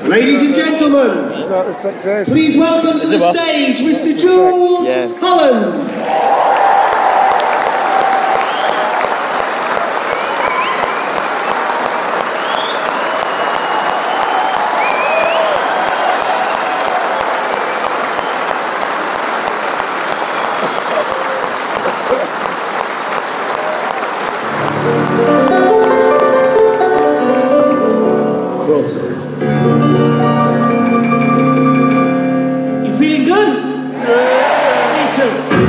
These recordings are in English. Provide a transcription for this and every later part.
Ladies and gentlemen, please welcome to the stage Mr. Jools Holland. You feeling good? Me too.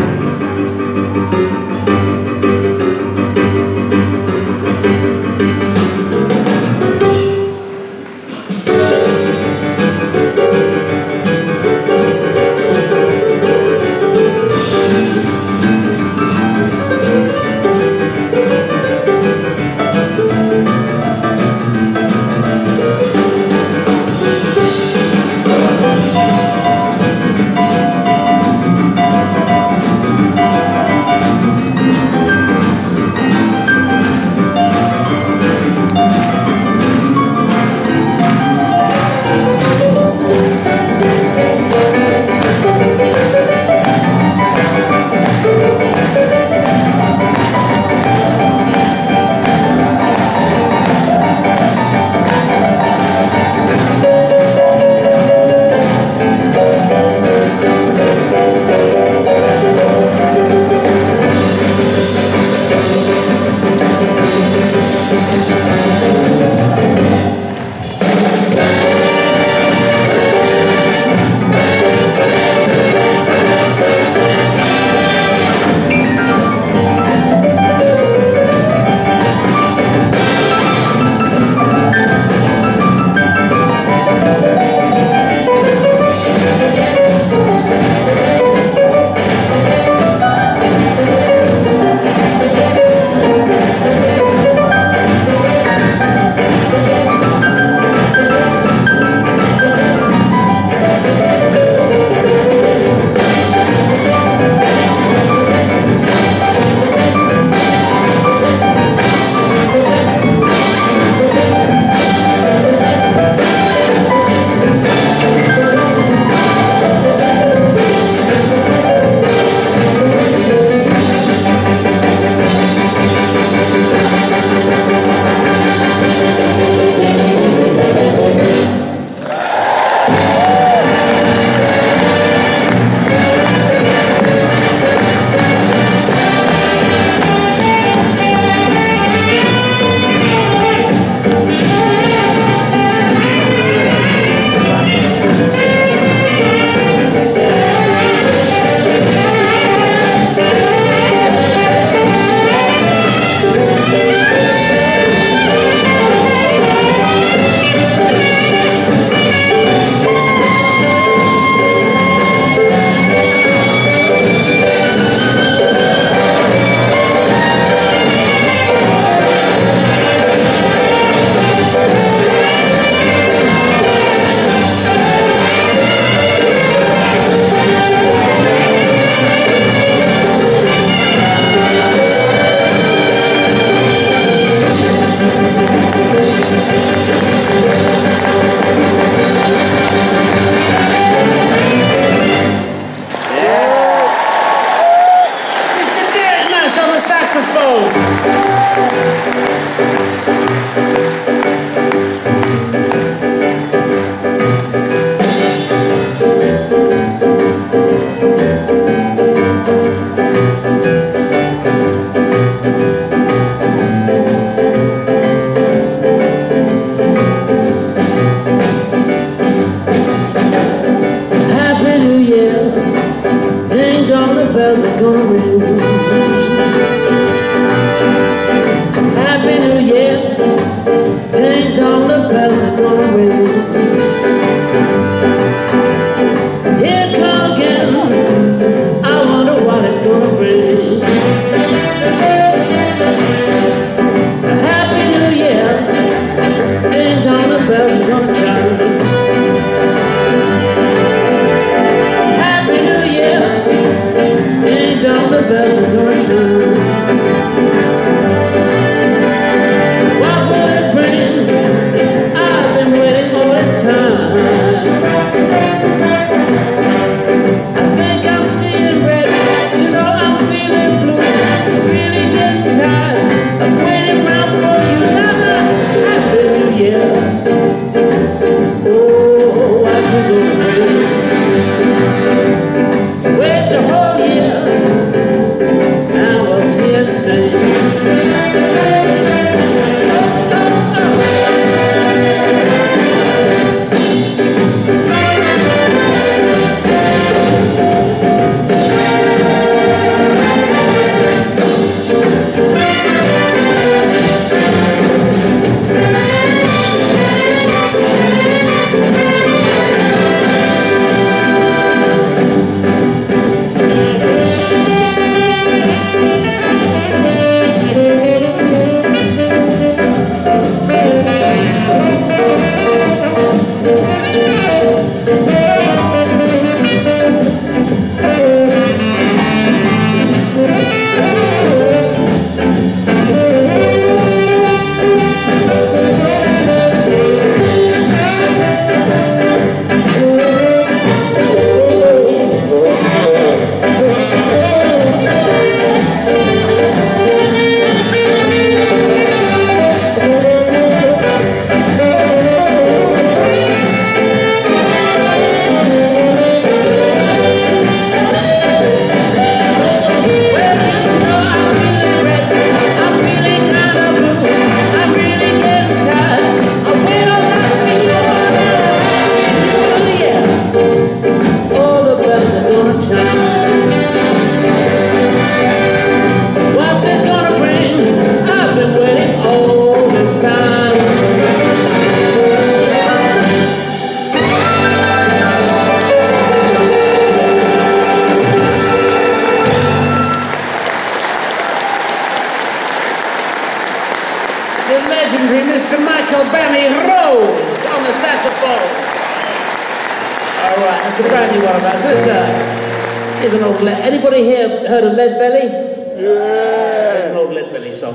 It's a brand new one of ours. So here's an old anybody here heard of Lead Belly? Yeah. It's an old Lead Belly song.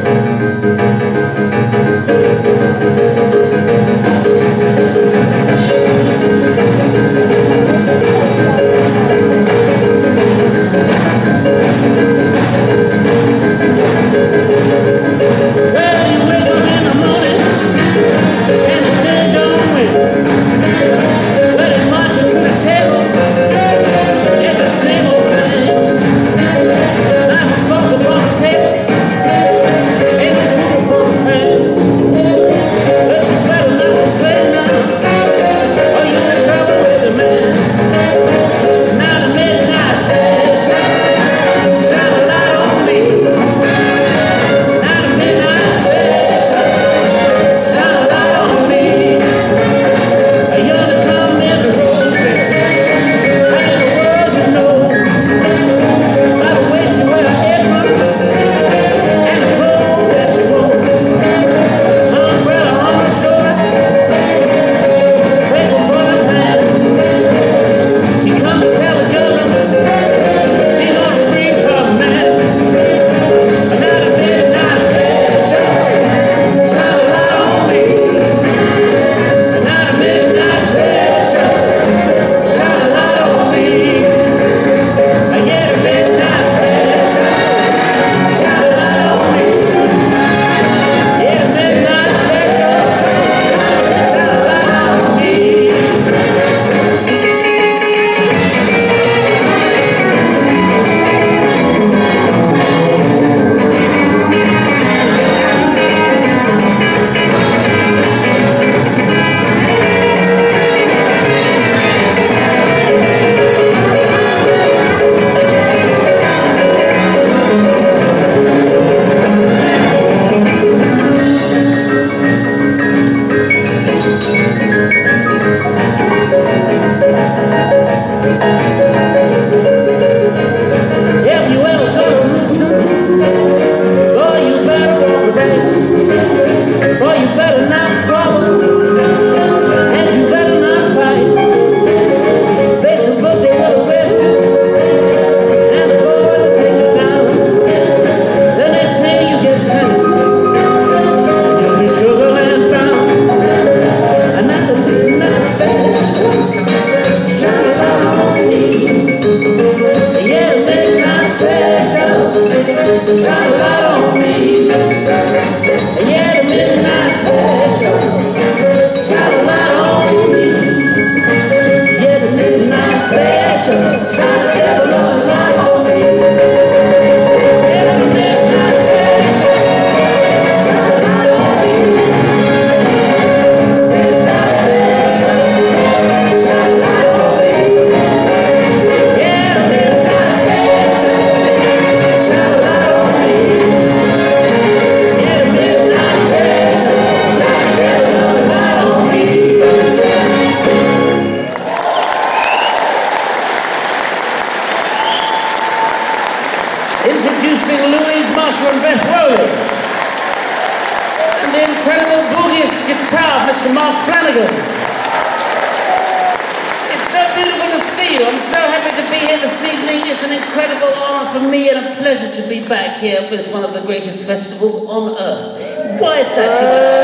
It's one of the greatest festivals on earth. Why is that, you might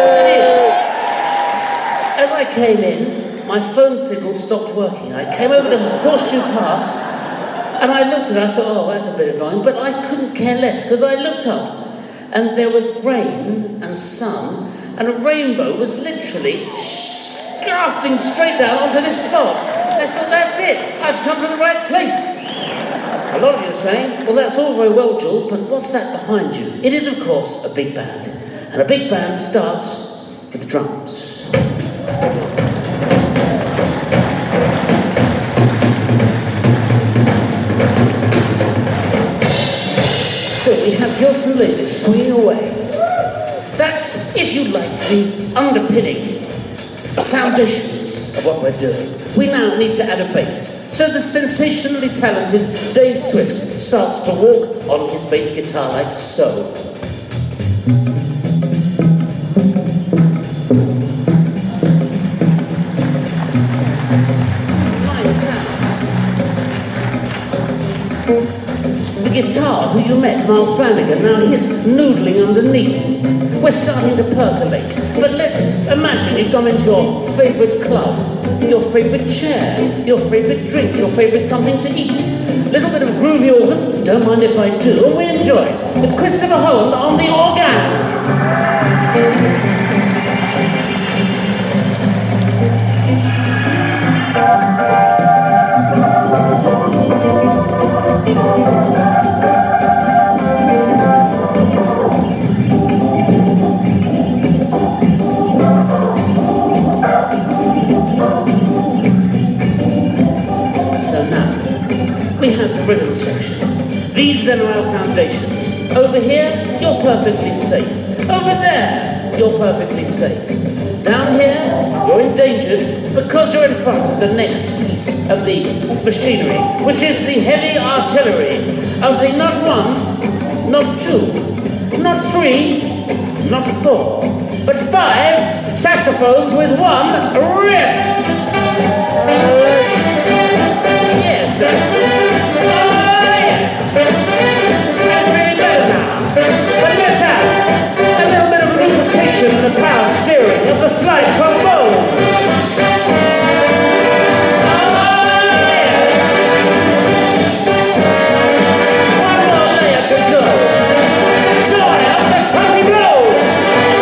ask? It is. As I came in, my phone signal stopped working. I came over to Horseshoe Pass, and I looked at it, I thought, oh, that's a bit annoying, but I couldn't care less, because I looked up, and there was rain and sun, and a rainbow was literally scafting straight down onto this spot. I thought, that's it, I've come to the right place. A lot of you are saying, well, that's all very well, Jules, but what's that behind you? It is, of course, a big band. And a big band starts with drums. So we have Gilson Lewis swinging away. That's, if you like, the underpinning, the foundations of what we're doing. We now need to add a bass. So the sensationally talented Dave Swift starts to walk on his bass guitar like so. guitar, who you met, Mark Flanagan, now he's noodling underneath. We're starting to percolate, but let's imagine you've gone into your favourite club, your favourite chair, your favourite drink, your favourite something to eat. Little bit of groovy organ, don't mind if I do, and we enjoy it, with Christopher Holland on the organ. We have the rhythm section. These then are our foundations. Over here, you're perfectly safe. Over there, you're perfectly safe. Down here, you're endangered because you're in front of the next piece of the machinery, which is the heavy artillery of the not one, not two, not three, not four, but 5 saxophones with 1 riff. Yes, sir. I'm feeling better now. But let's have a little bit of lubrication and the power steering of the slide trombones. One more layer to go. Joy of the trumpet blows.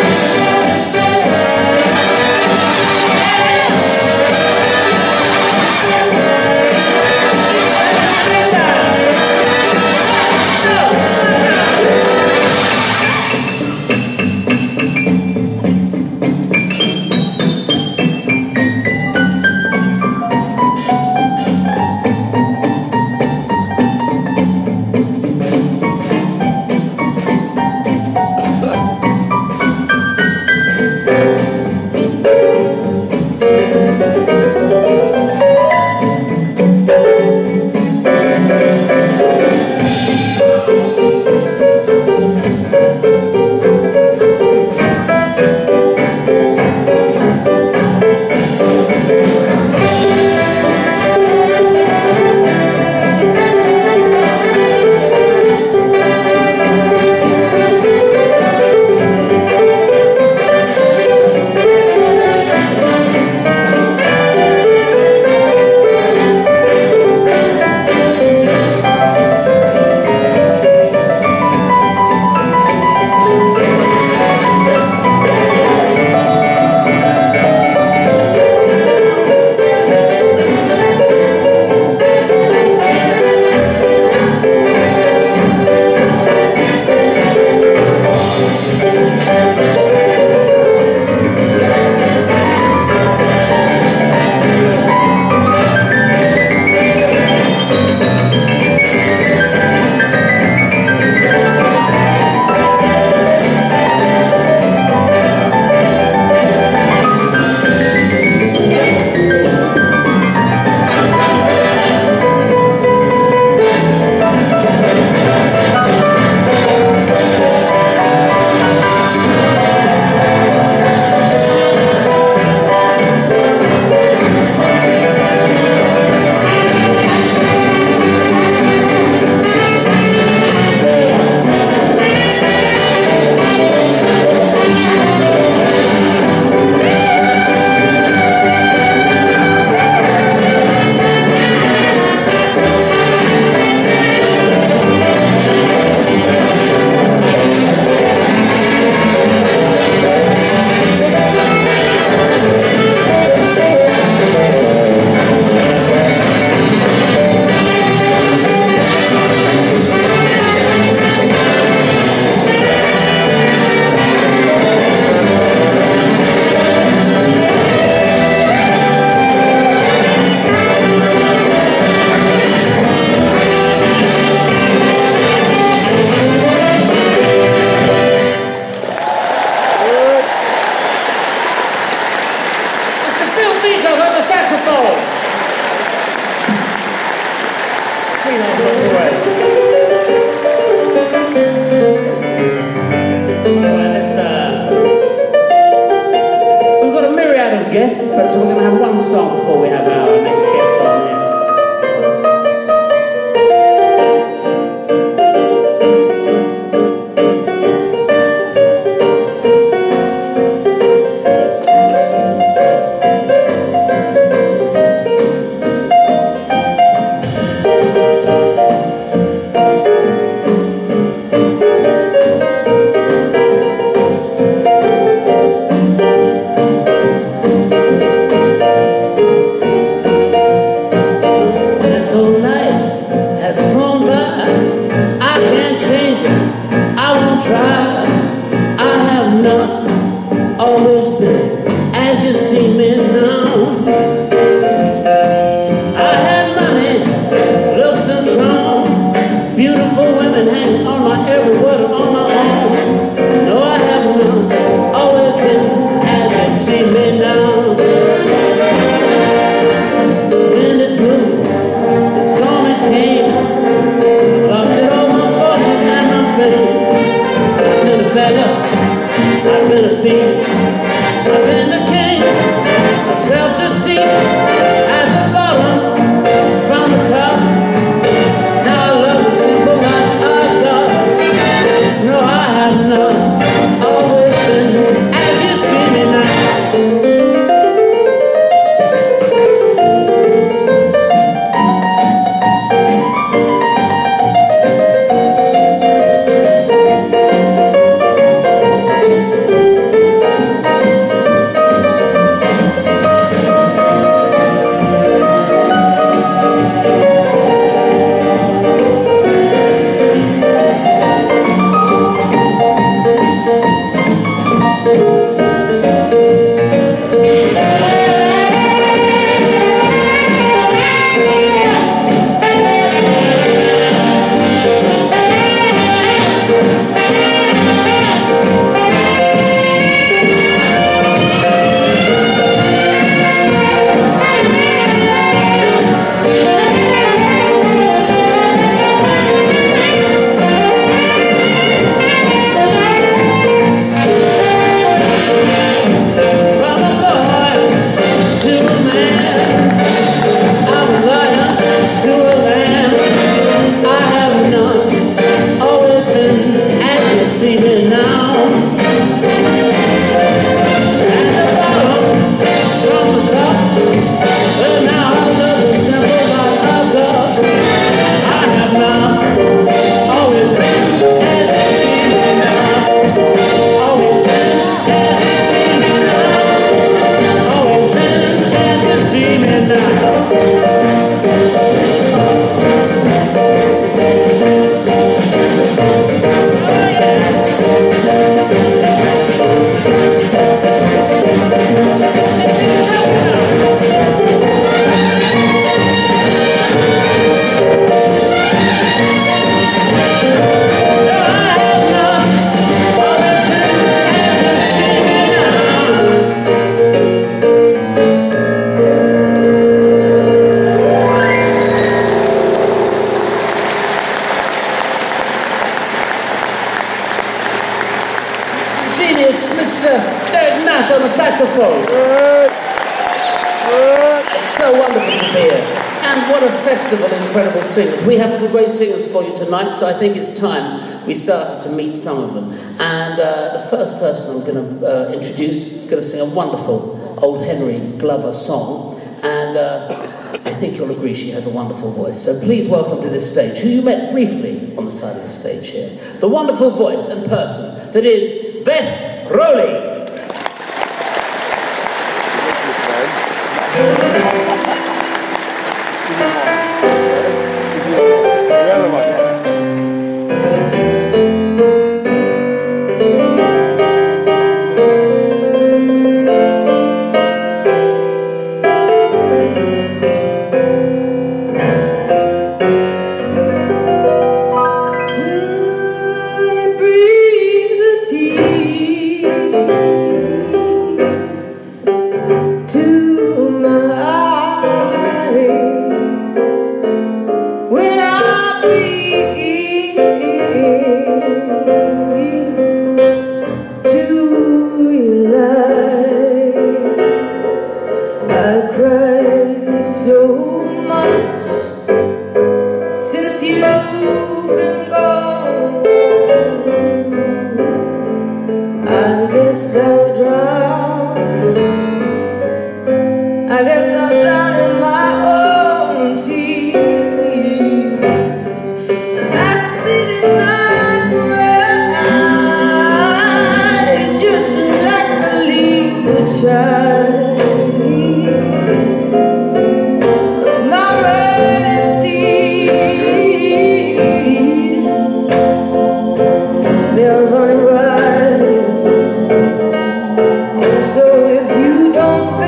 guests, but we're going to have one song before we have our next guest on here. see me now. I had money, looks and charm, beautiful women hanging on my every word and on my arm. No, I have none, always been as you see me now. The wind it blew, the storm it came, lost it all, my fortune and my fame. I've been a beggar, I've been a thief, I've been the king of self-deceit. At the bottom, from the top, now I love the simple life I've got. No, I have none, always been as you see me now. Genius, Mr. Dave Nash on the saxophone. It's so wonderful to be here. And what a festival of incredible singers. We have some great singers for you tonight, so I think it's time we started to meet some of them. And the first person I'm going to introduce is going to sing a wonderful old Henry Glover song. And I think you'll agree she has a wonderful voice. So please welcome to this stage, who you met briefly on the side of the stage here, the wonderful voice and person that is Beth Rowley. I guess I'm drowning my own tears. I sit and I cry, just like the leaves that shine. My rain tears, they're running wild. And so if you don't think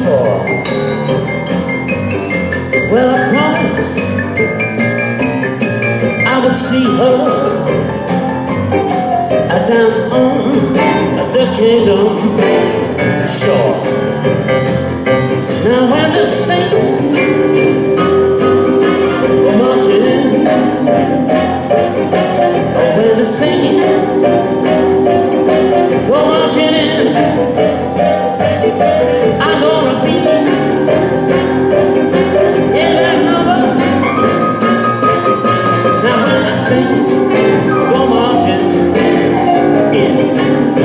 for. Well, I promised I would see her down on the Kingdom Shore. Now when the saints were marching in, oh, when the saints were marching in, I'm gonna be in that number. Now when the saints were marching in.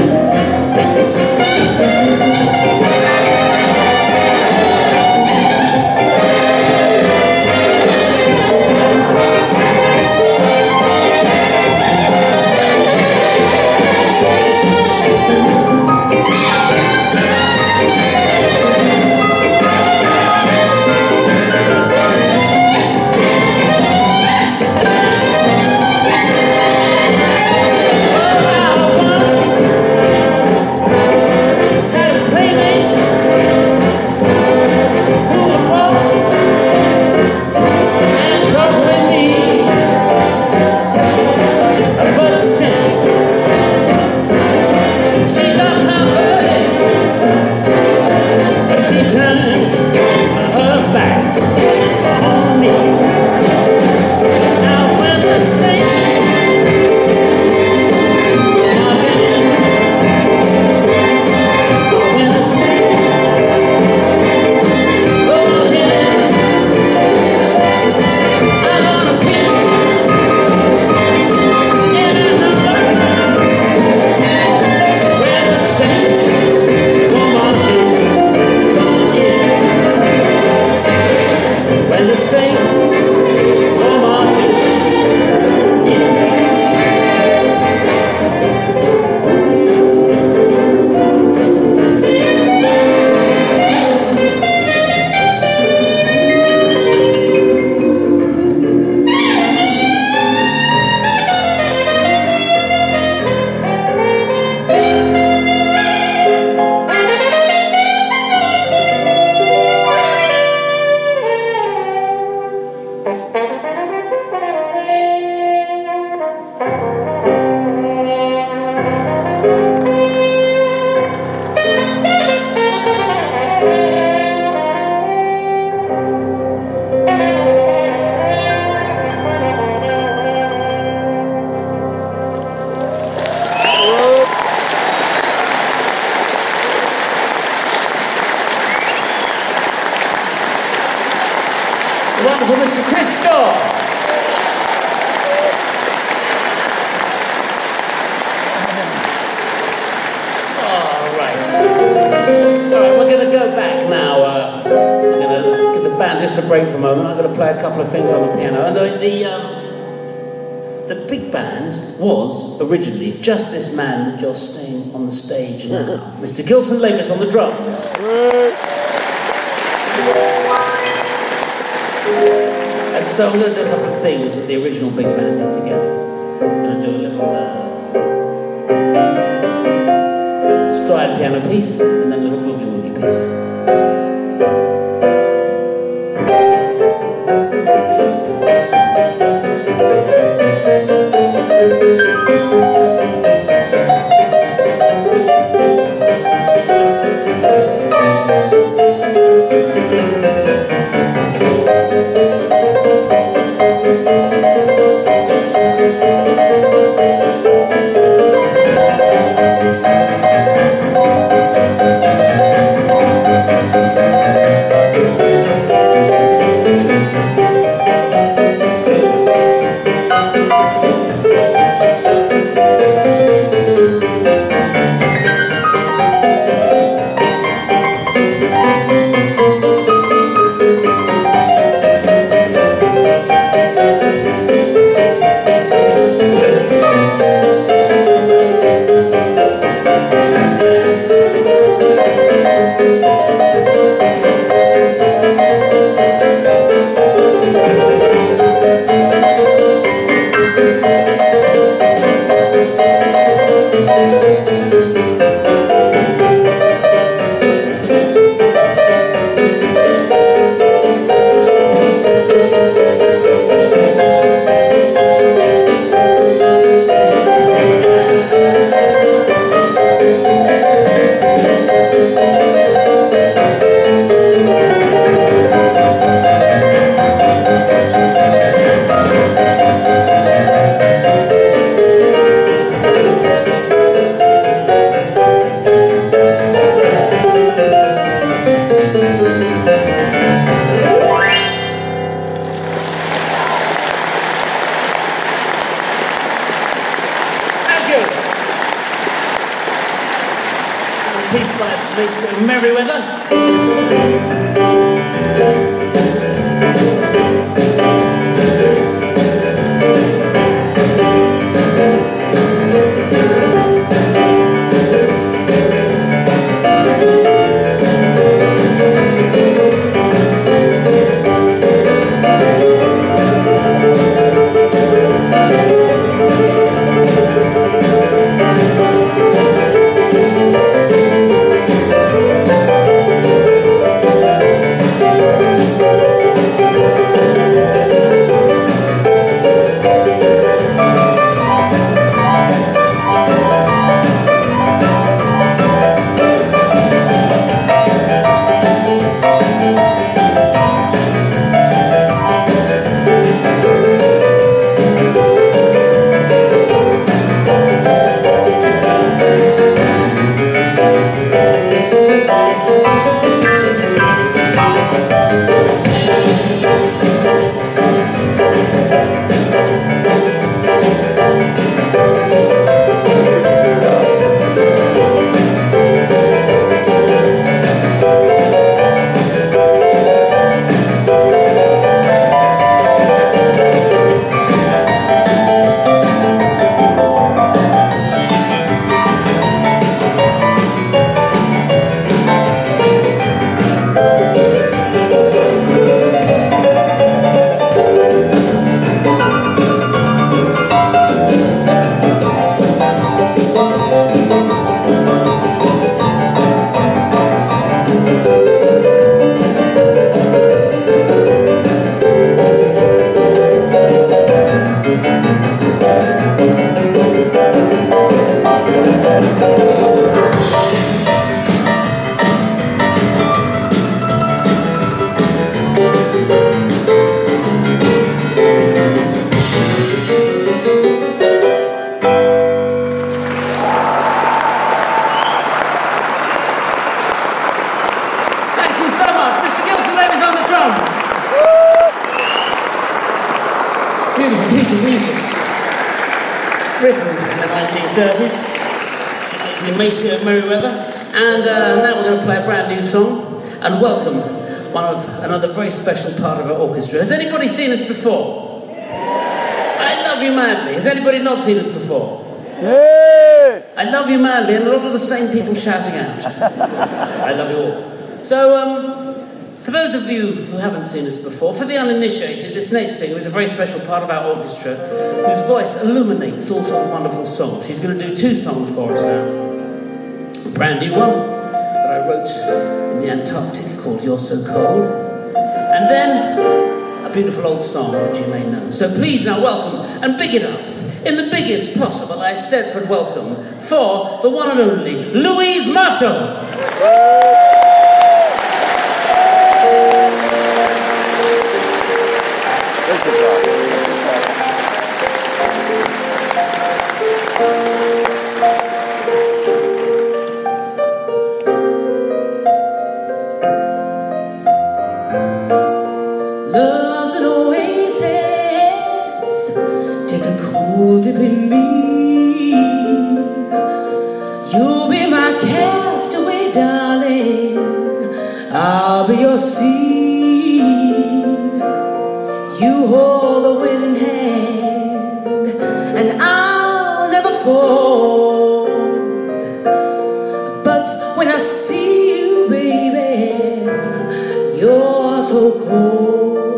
Wonderful Mr. Chris Starr. All right, we're going to go back now. We're going to give the band just a break for a moment. I'm going to play a couple of things on the piano. And the big band was originally just this man that you're seeing on the stage now. Mr. Gilson Lavis on the drums. And so I'm going to do a couple of things that the original big band did together. I'm going to do a little stride piano piece and then a little boogie woogie piece. piece by Miss Merriweather. Beautiful piece of music, written in the 1930s. It's the Macy of Merriweather, and now we're going to play a brand new song and welcome another very special part of our orchestra. Has anybody seen us before? I Love You Madly. Has anybody not seen us before? Yeah. I Love You Madly, and a lot of the same people shouting out. I love you all. So, for those of you who haven't seen us before, for the uninitiated, this next singer is a very special part of our orchestra whose voice illuminates all sorts of wonderful songs. She's going to do 2 songs for us now. A brand new one that I wrote in the Antarctic called You're So Cold. And then a beautiful old song that you may know. So please now welcome and big it up in the biggest possible Eisteddfod welcome for the one and only Louise Marshall. Love's an oasis, take a cool dip in me. You'll be my castaway, darling, I'll be your sea. You hold the winning hand, and I'll never fold. But when I see you, baby, you're so cold.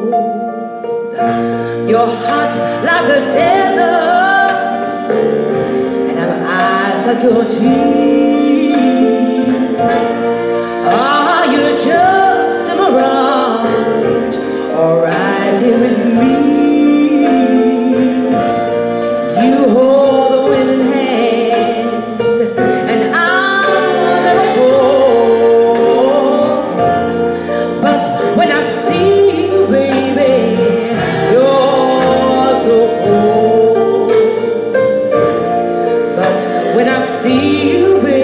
You're hot like the desert, and have eyes like your teeth. Are you just a mirage, or right here with me? You hold the winning hand, and I'll never fall. But when I see you, baby, you're so cold. But when I see you, baby,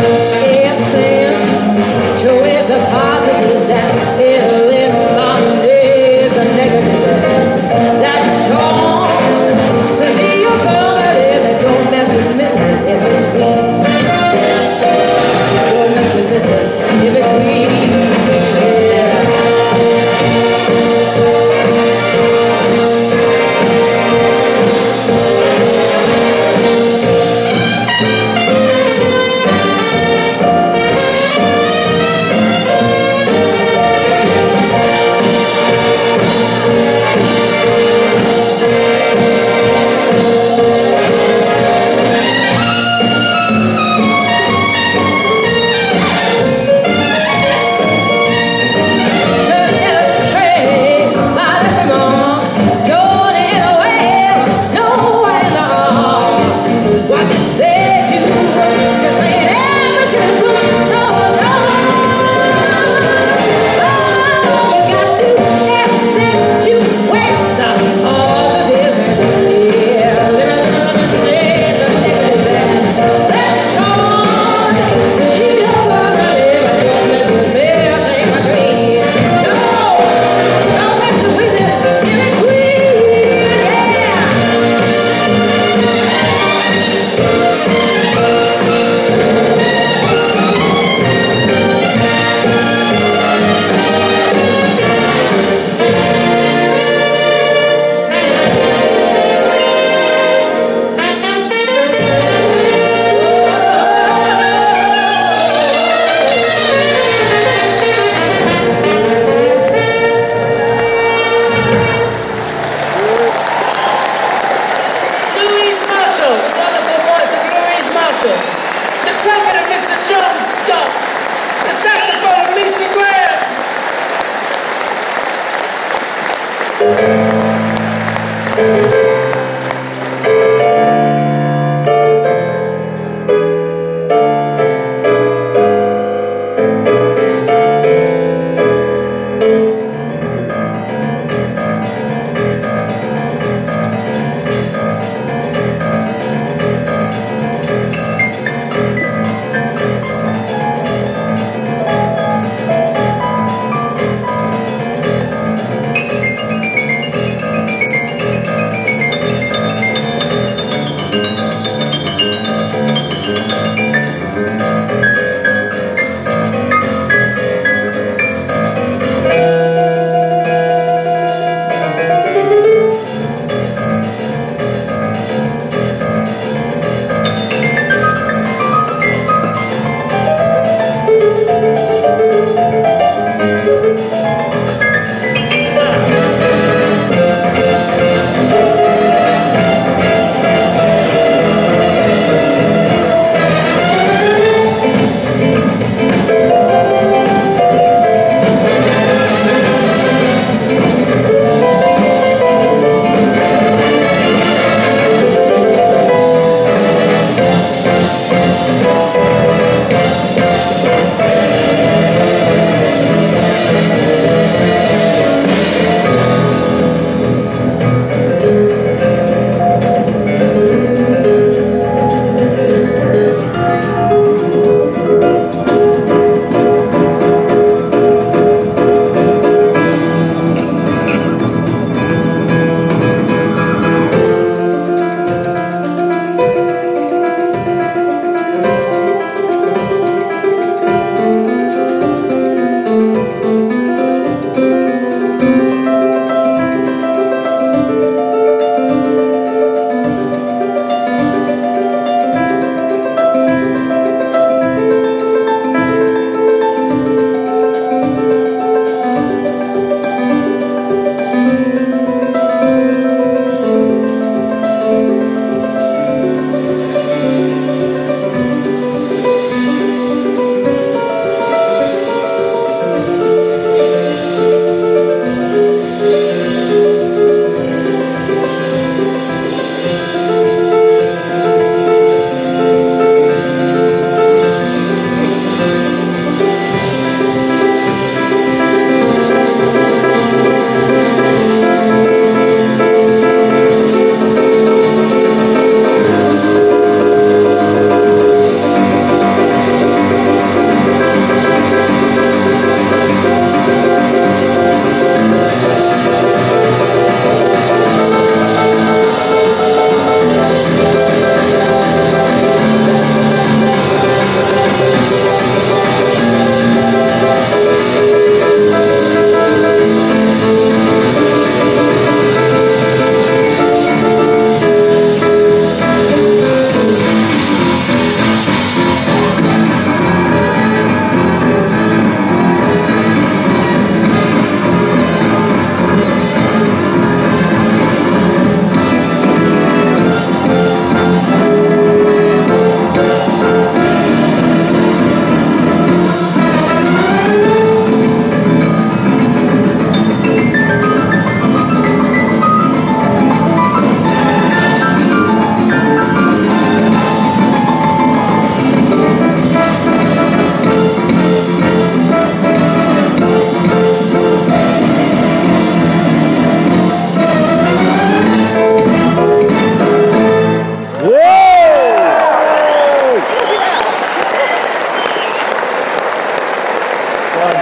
and send to it the positives and eliminate the negatives. That's a charm to the affirmative and don't mess with missing in between. Don't mess with missing in between.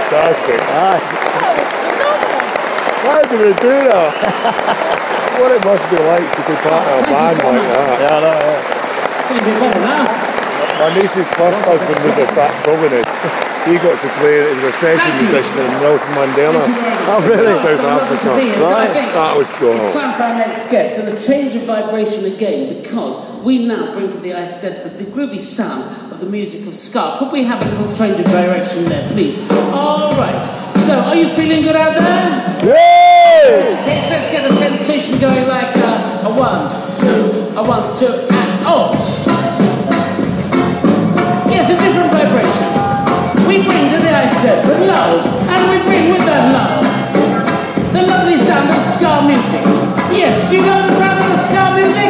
fantastic. Why do they do that? What it must be like to be part of a band like that. Yeah, I know, yeah. Feeling a bit better now. My niece's first husband was a saxophonist. He got to play, he was a session musician in Nelson Mandela. Oh, really? In South Africa. Right. That was cool. It's time for our next guest and a change of vibration again, because we now bring to the Ice Stedford the groovy sound of the music of ska. Could we have a little change of direction there, please? All right. So, are you feeling good out there? Yay! Let's get a sensation going like a 1, 2, a 1, 2, and oh! Yes, a different vibration. We bring to the Ice Stedford love, and we bring with that love the lovely sound of ska music. Yes, do you know the sound of the ska music?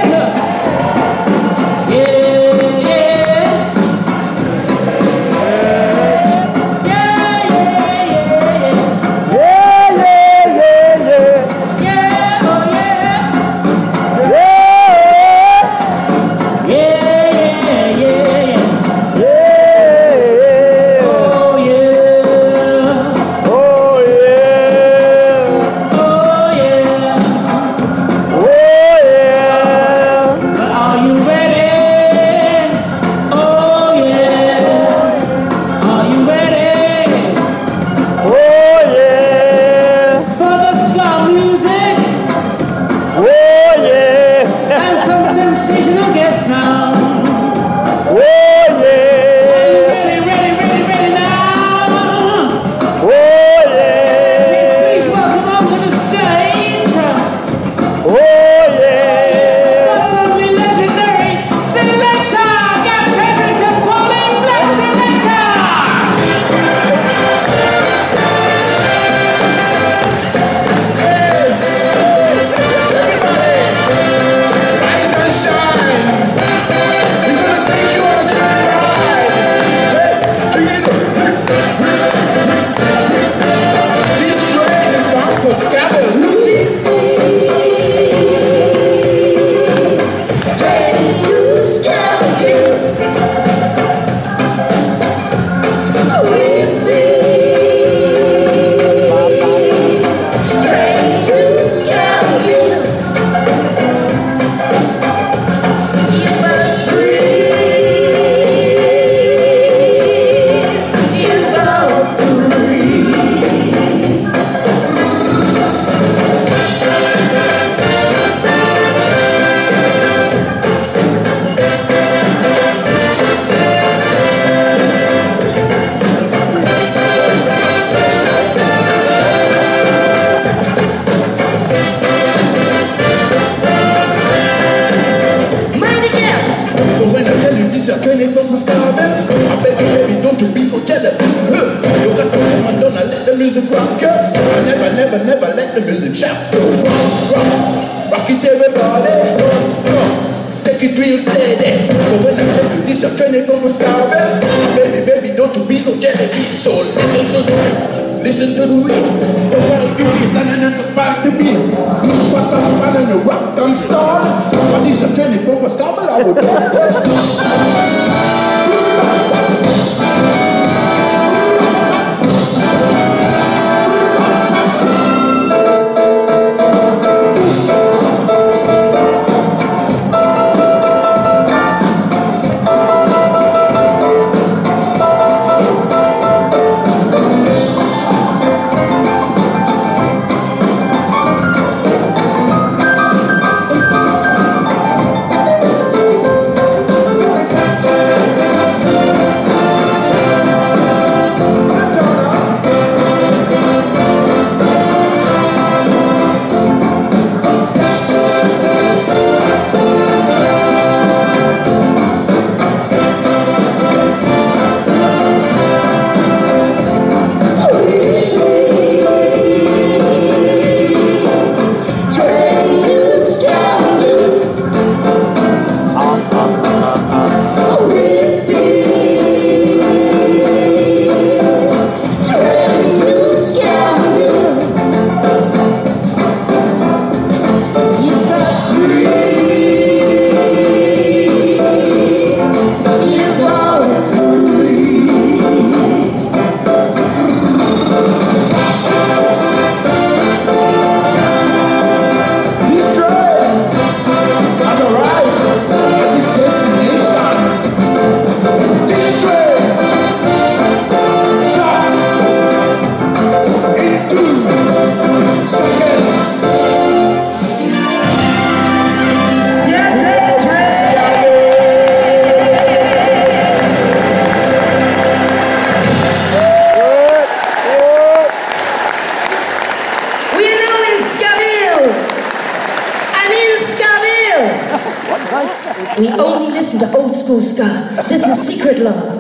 Oscar. This is Secret Love.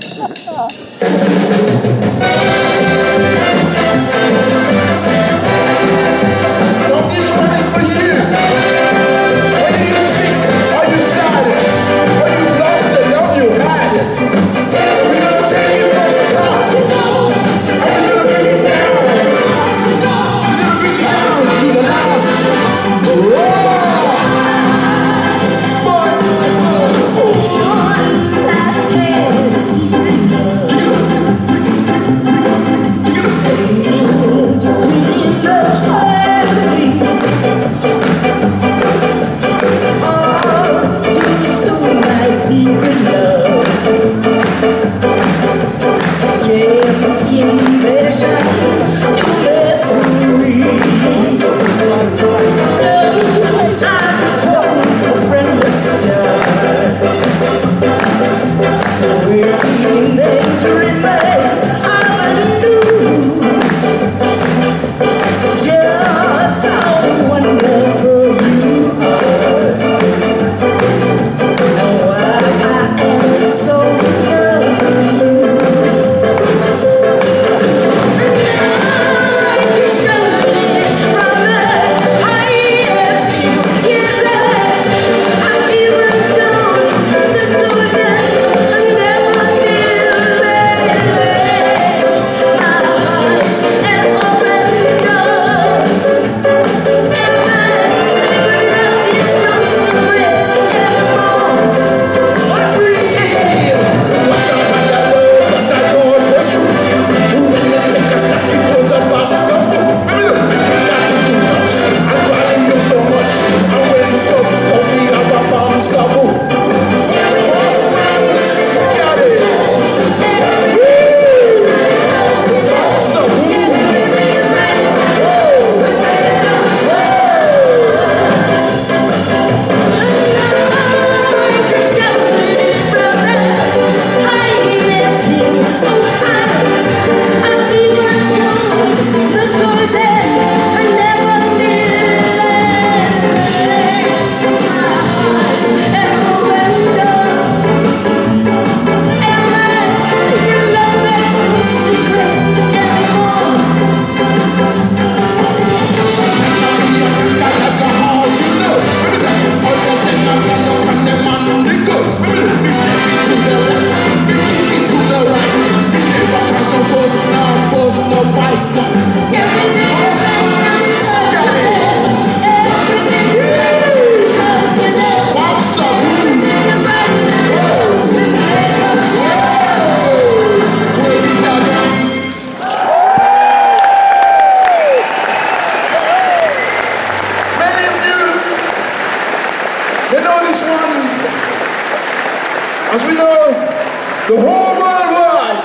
As we know, the whole world wide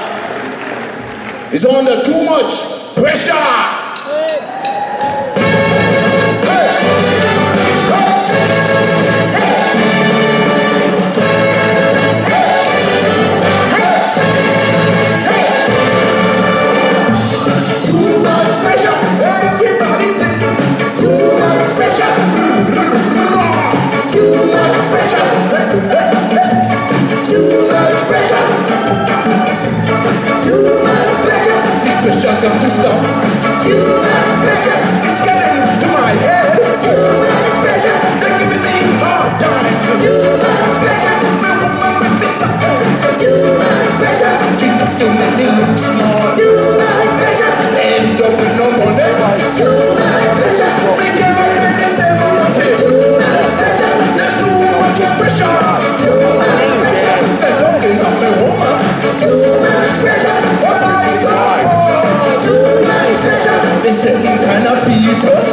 is under too much pressure. Got to stop. Too much pressure. It's getting to my head. Too much pressure. They're giving me hard times. Too much pressure. Too much pressure. Keep giving me small. Too much pressure. End up with no money. Too much pressure. We can't make it separate. Too much pressure. There's too much pressure. Too much pressure. They're looking at me, woman. Too much pressure. Well, I saw. Too much pressure. They said you cannot beat her.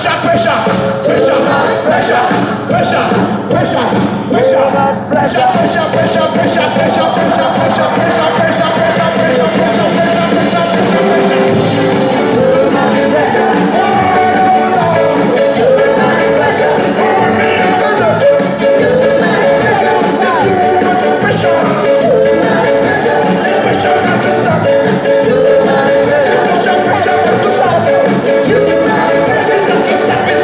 Stop it!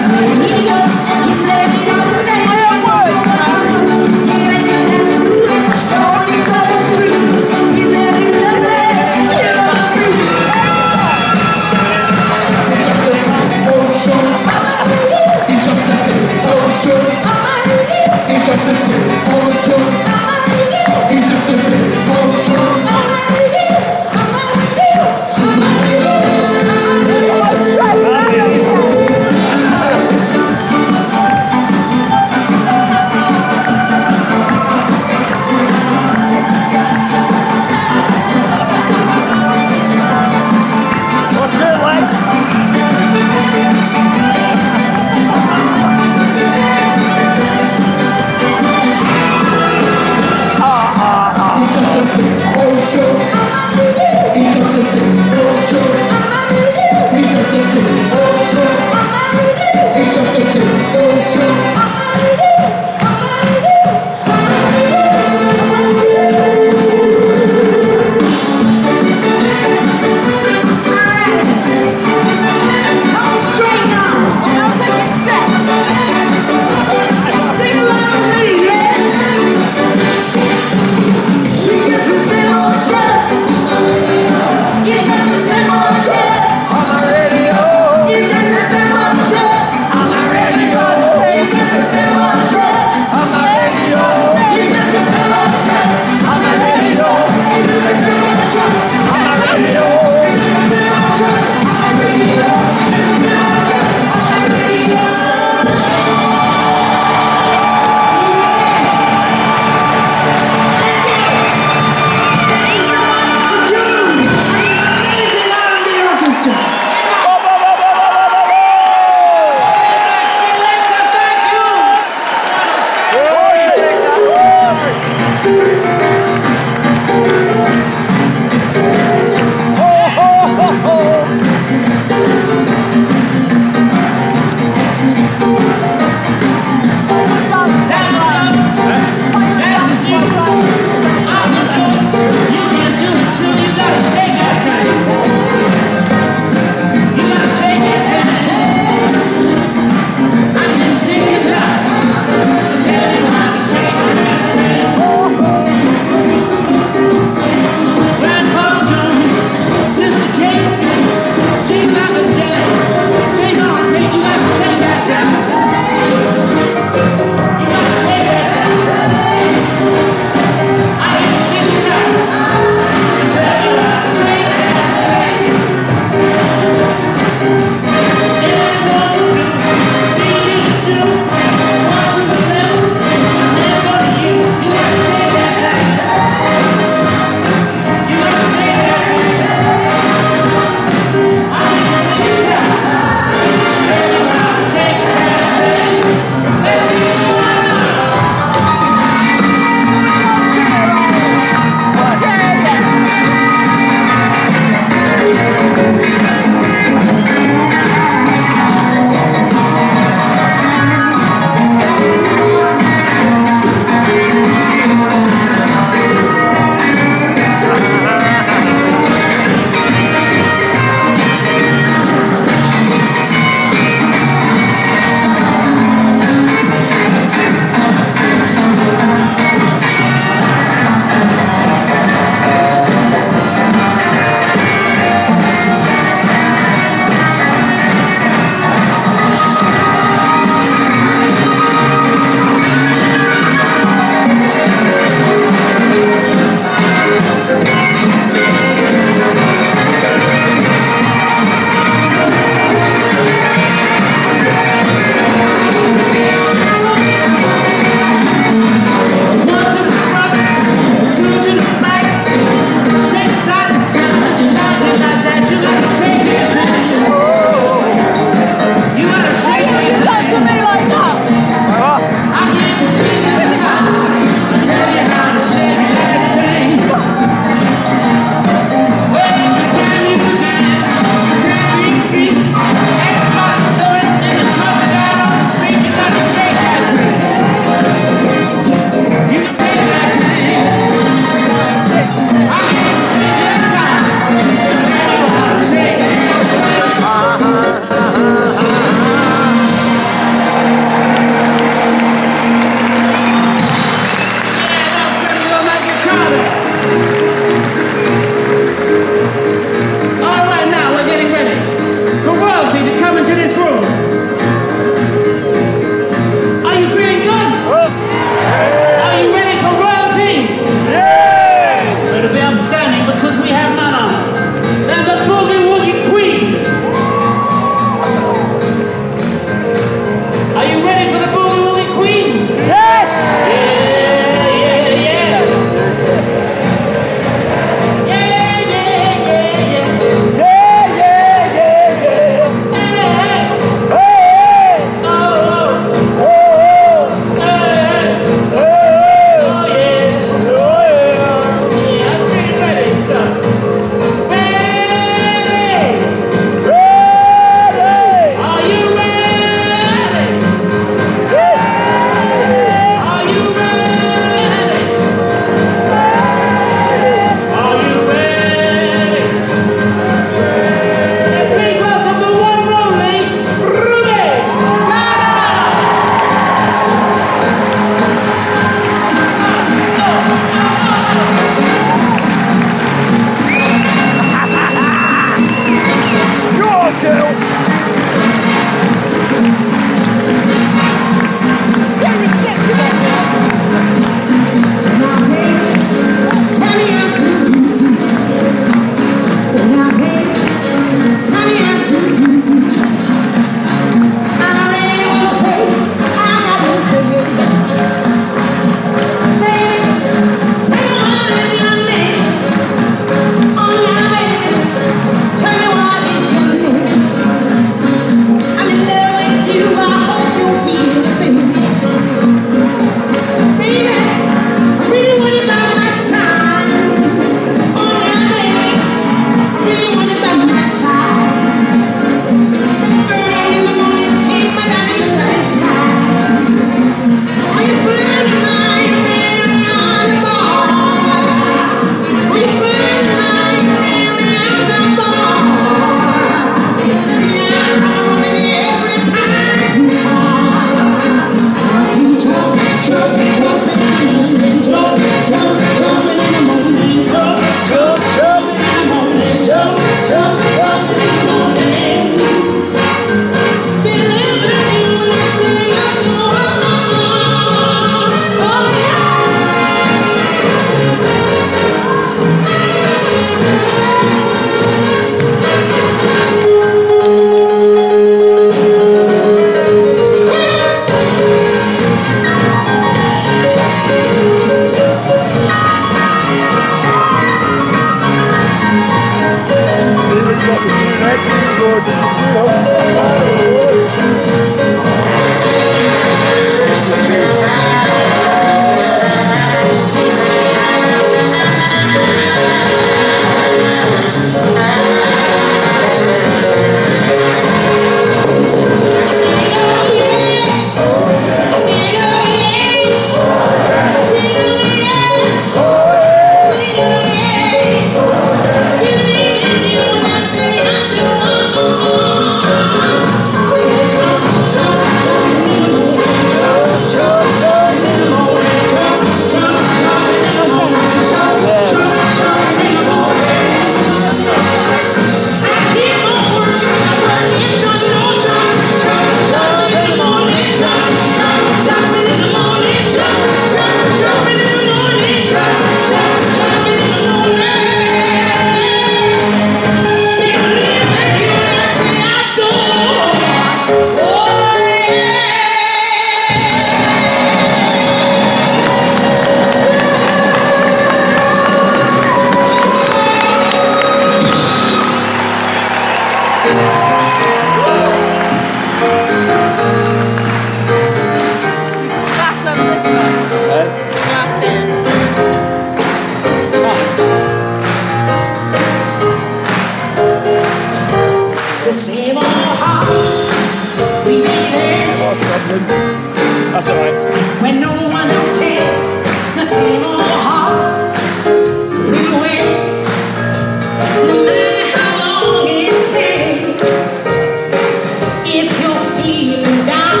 the same old heart. We be there That's alright. when no one else cares. The same old heart. We wait, no matter how long it takes. If you're feeling down,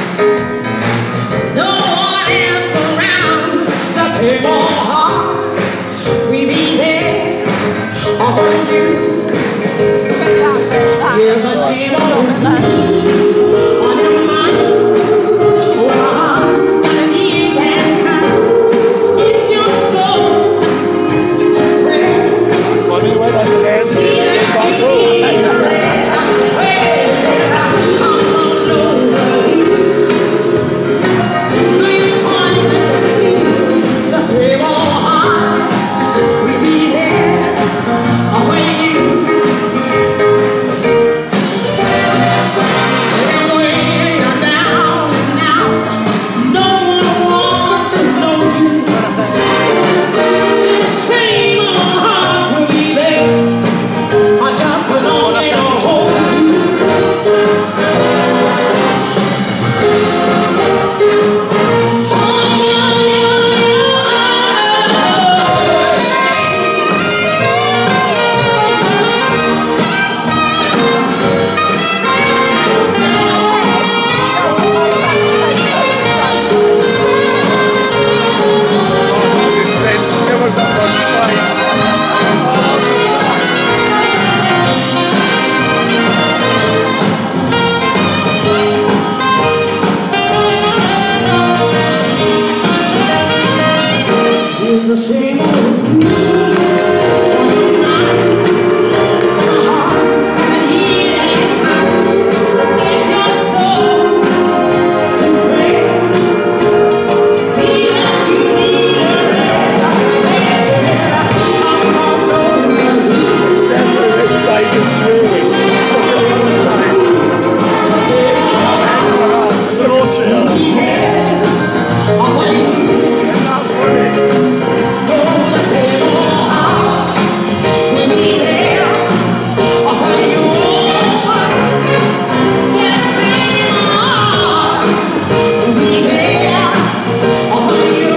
no one else around. The same old heart. We be there for you. Yeah, the same old heart. On your mind, oh, our hearts gotta be that kind. If you're so depressed, Funny way that's the end. feel like you need a red, come on over here. Know your point, that's okay. The same old heart. We be there for you. And when you're down and out, no one wants to know you. The same old heart will be there, just longing to hold you. Never got one fight. In the same old blues, on your mind, your heart's gotta hear that cry. If you're so depressed, feel like you need a red, come on over here. Definitely this side is moving. The same old heart Wheelchair. will be there for you. Not funny. Oh, the same old heart will be there for you. The same heart will be there for you.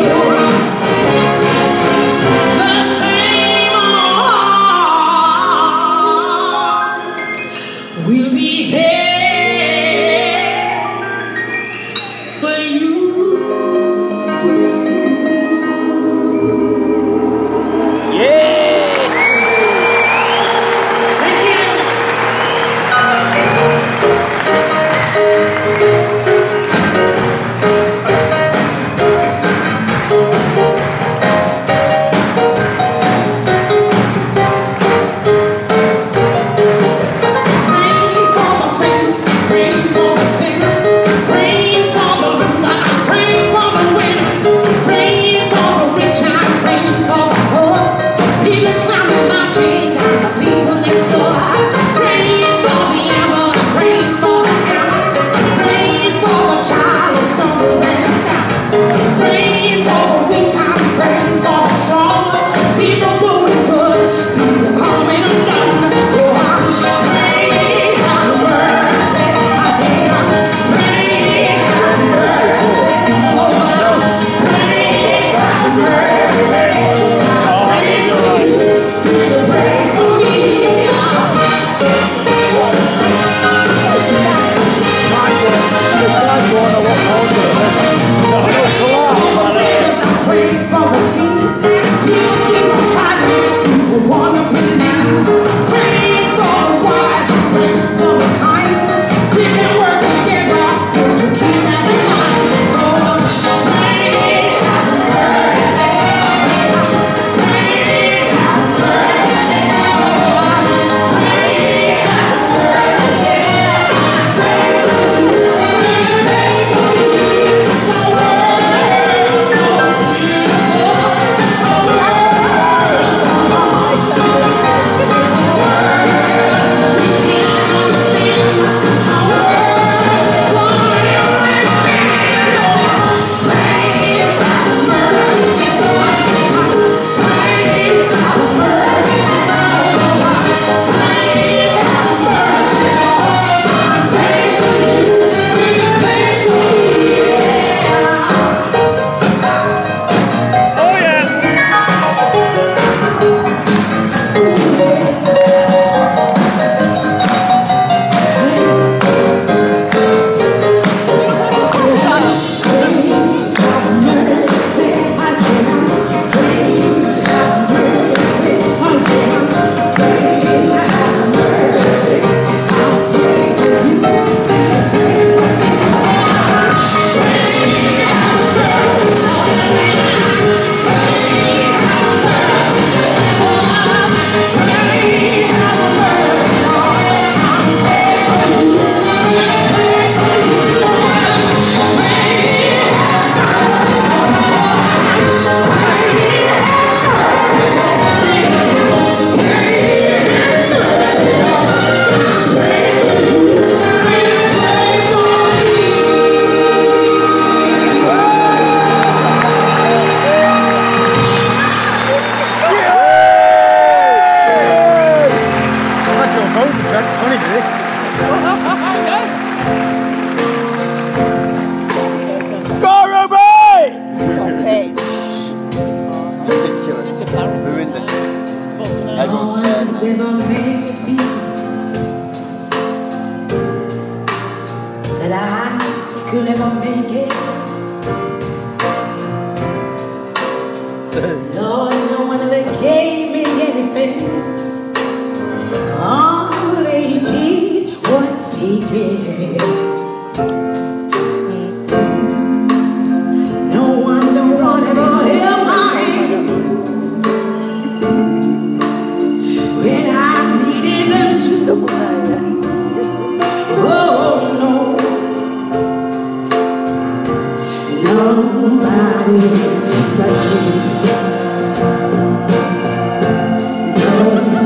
The same heart will be there for you. Thank you. Praying for the saints, praying for the sinner, praying for the loser, I'm praying for the winner, praying for the rich, I'm praying for the poor, people climbing mountains and the people next door. Praying for the apple, I'm praying for the hammer, praying for the child of stones and stones, praying for the weak, I'm praying for the strong, people doing good, people coming undone. Oh, I'm praying, have mercy. I say I'm praying, have mercy. Oh, I'm praying, have mercy. People pray for me. I'm praying for the seas. People keep on fighting. People wanna believe. Praying for the wise. I'm praying for the kind. We can work together to keep that in mind. Oh, I'm praying, have mercy. I'm praying, have mercy. Oh, I'm praying, have mercy. Pray for me. Pray for me. It's a world so beautiful. A world so phone for 20 minutes. Go, Ruby! Ridiculous. Ruined it. No one's ever made me feel that I could ever make it. Lord, no one ever gave me anything. All they did was take it. No one ever held my hand when I needed them to. Oh no, nobody but you. Nobody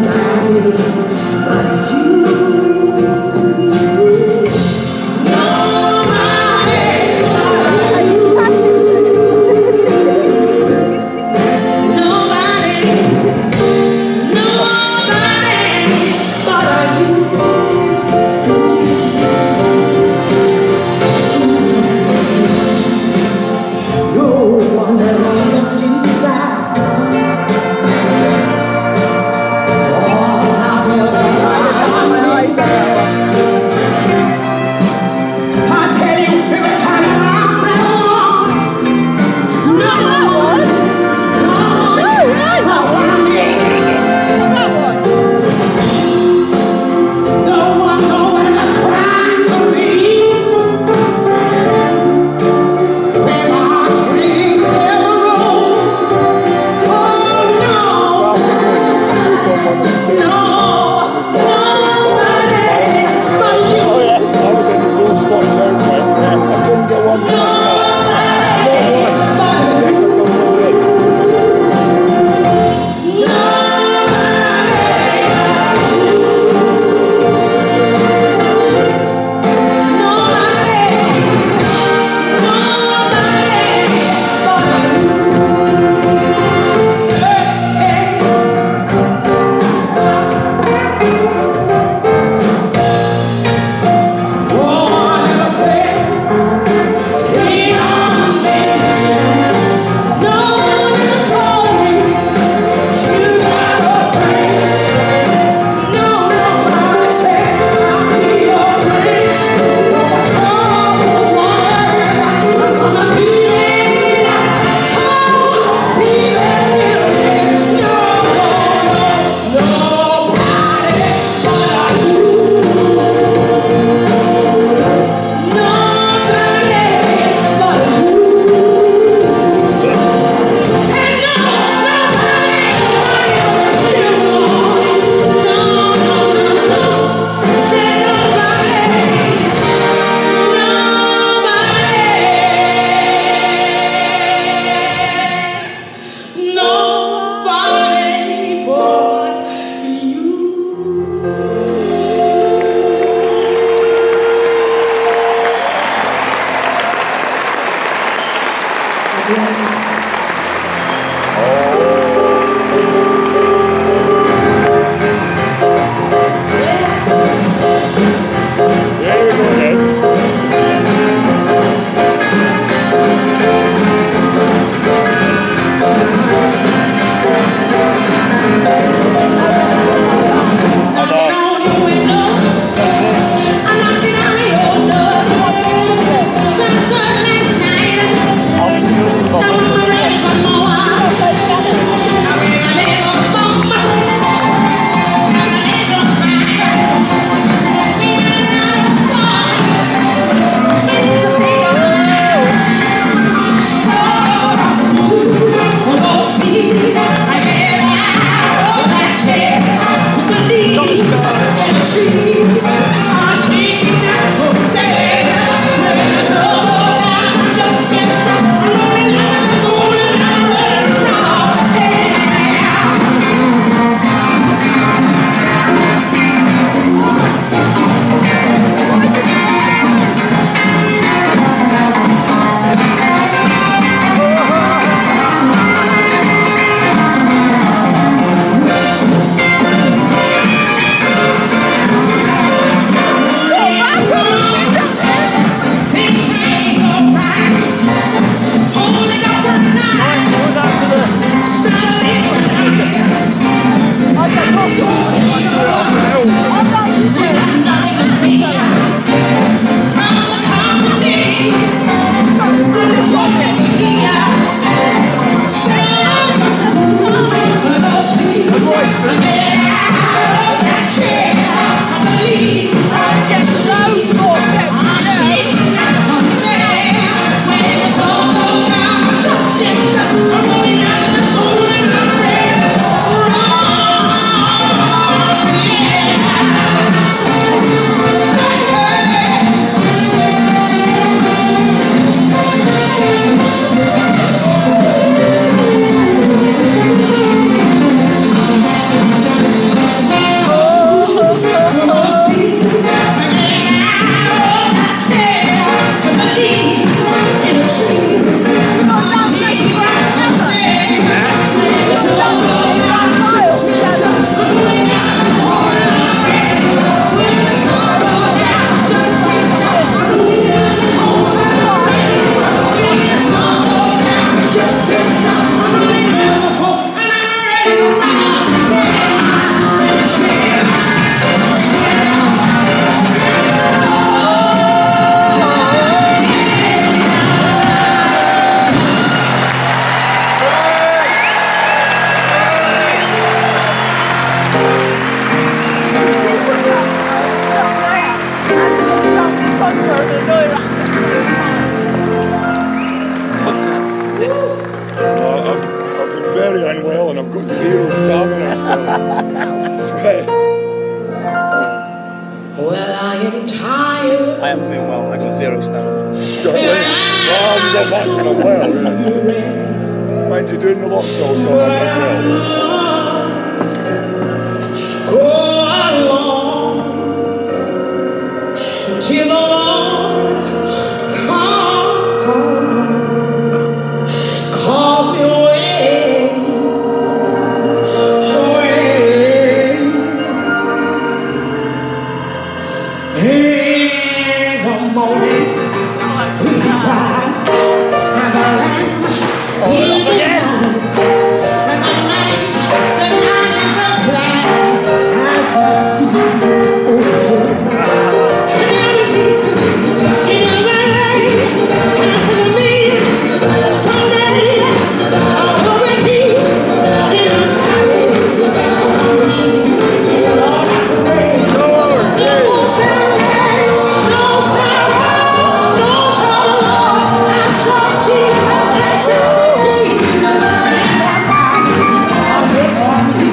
Irish now. Don't we? Oh, we got that kind of well, yeah. Mind you, doing the lock soul song on myself. Go along till the Lord calls me away, away. In the moment we cry, and the lamb in the night, and the night is as black as the sea. Every piece in every way has to me. Someday I'll go in peace. In time, from me to Lord I pray. No sadness, no sorrow, no trouble. I shall see, I shall be. And that's how I'll take on me.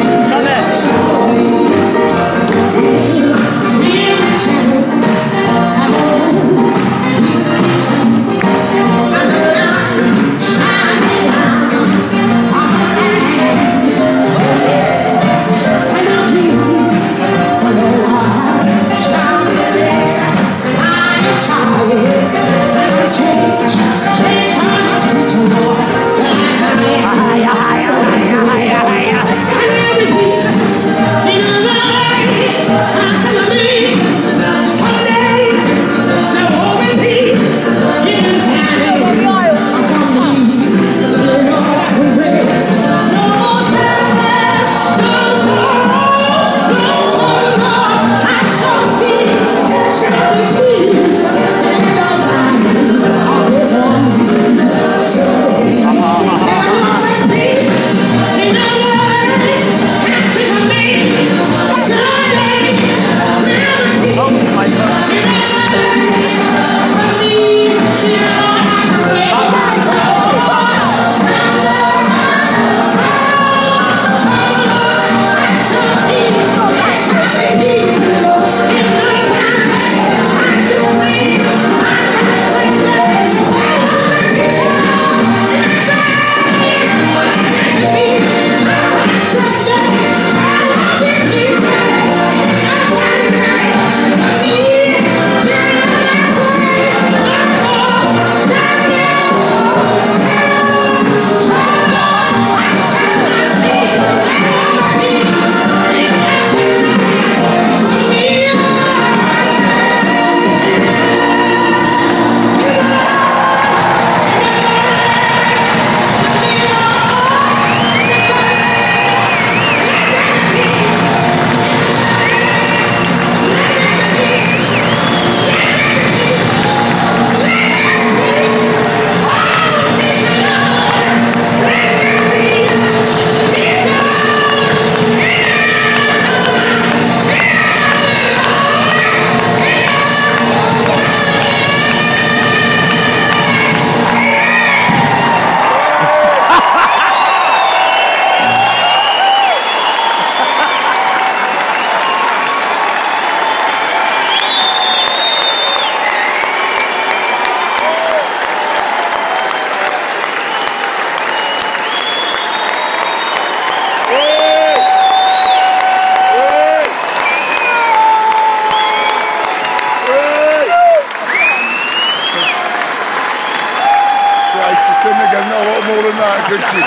Could she?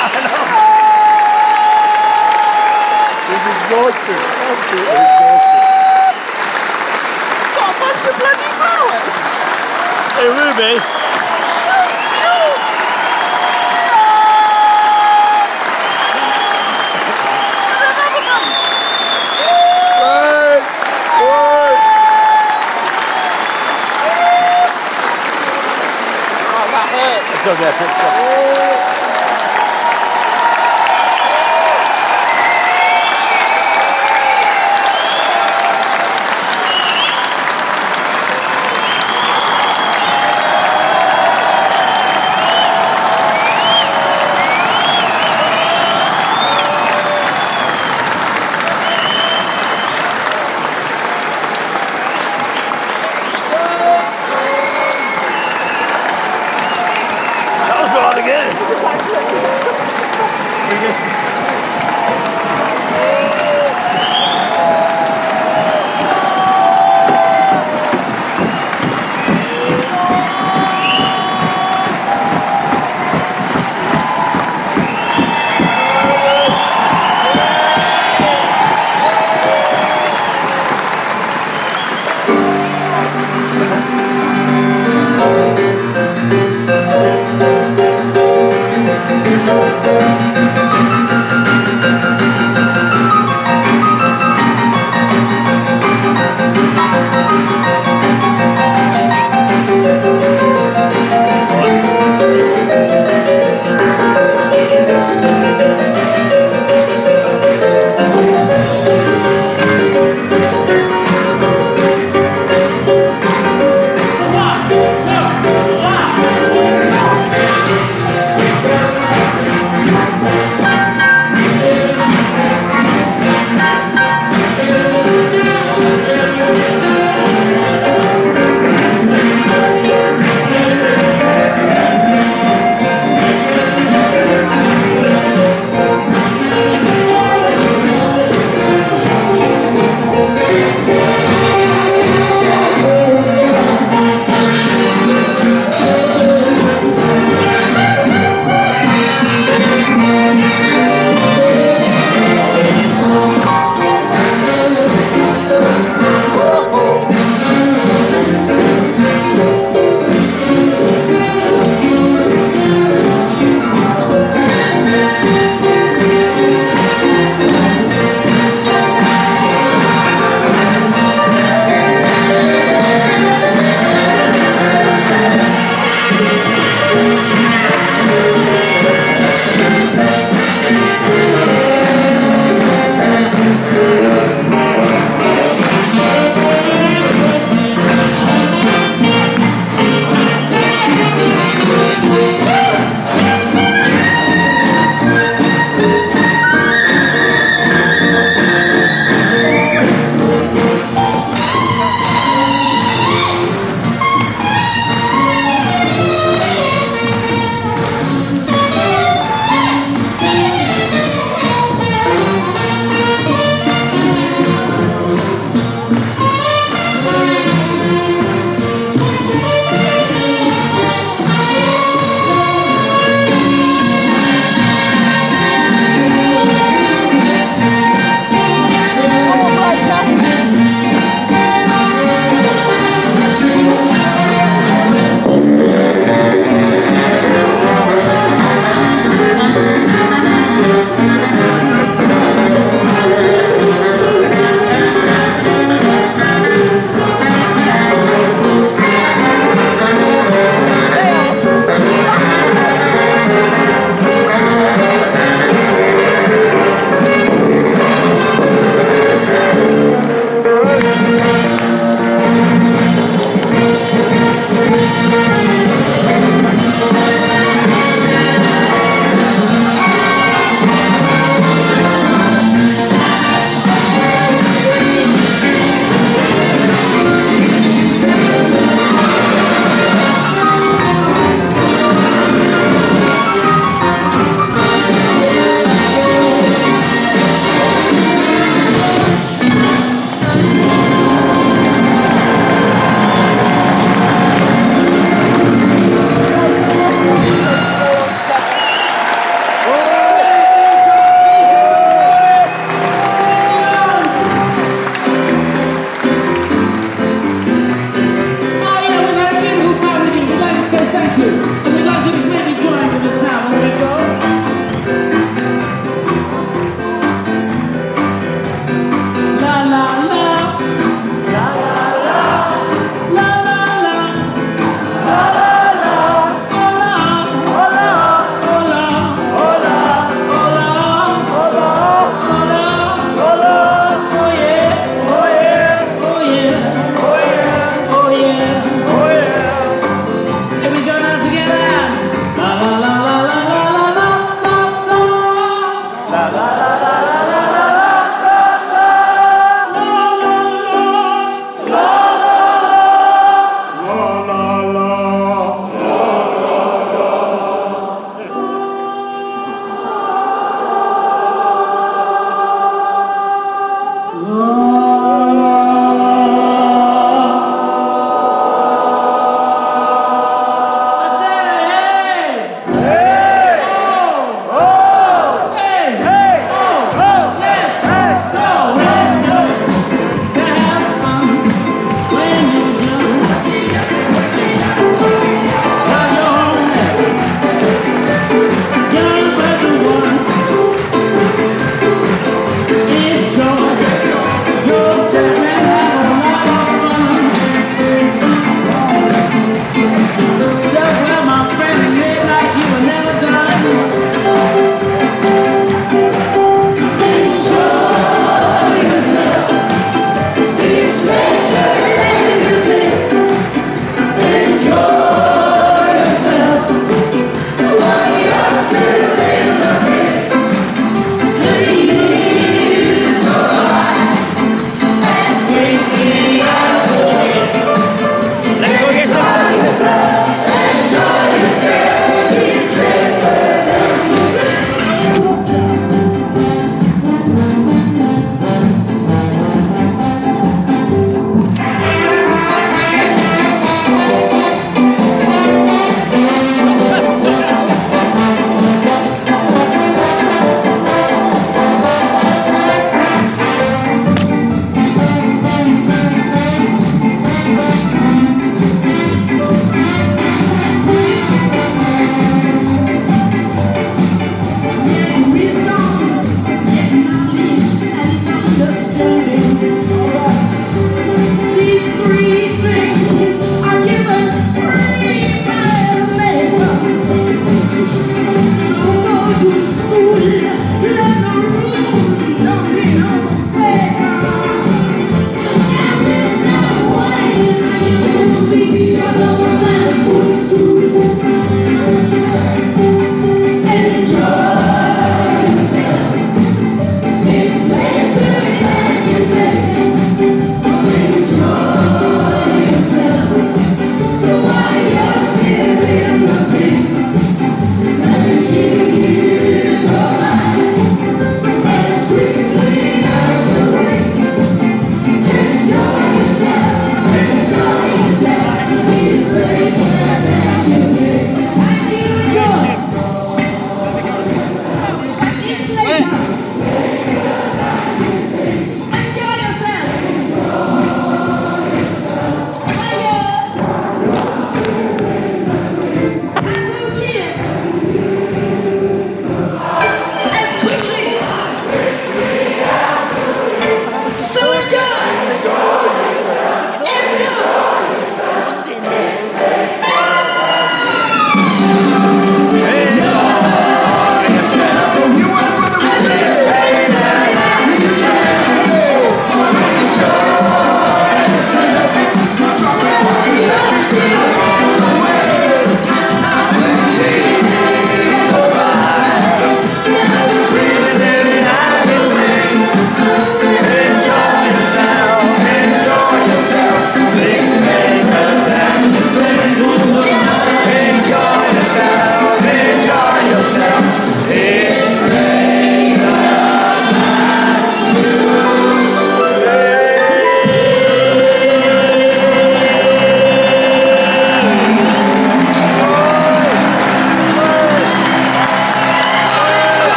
She's exhausted, absolutely exhausted. It's got a bunch of bloody flowers. Hey, Ruby. Oh, that hurt. Let's go there, picture.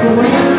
the wind.